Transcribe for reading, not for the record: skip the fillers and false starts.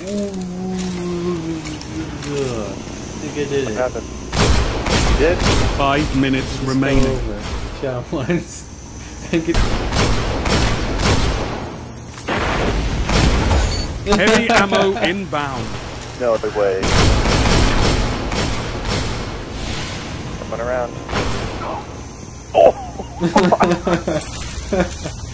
think I did it. Happened? You did? 5 minutes remaining. Shot once. Heavy ammo inbound. No other way. Coming around. Oh!